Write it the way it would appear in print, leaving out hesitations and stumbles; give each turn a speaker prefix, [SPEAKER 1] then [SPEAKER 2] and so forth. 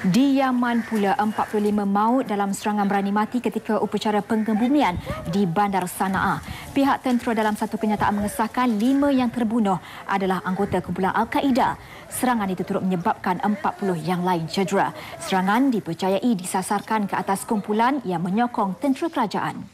[SPEAKER 1] Di Yaman pula, 45 maut dalam serangan berani mati ketika upacara pengebumian di Bandar Sana'a. Pihak tentera dalam satu kenyataan mengesahkan 5 yang terbunuh adalah anggota kumpulan Al-Qaeda. Serangan itu turut menyebabkan 40 yang lain cedera. Serangan dipercayai disasarkan ke atas kumpulan yang menyokong tentera kerajaan.